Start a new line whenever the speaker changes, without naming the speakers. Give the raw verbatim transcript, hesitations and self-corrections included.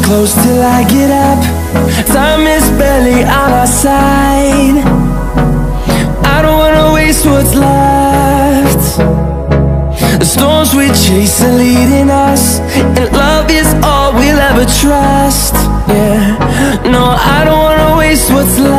close till I get up. Time is barely on our side. I don't wanna waste what's left. The storms we chase are leading us, and love is all we'll ever trust. Yeah, no, I don't wanna waste what's left.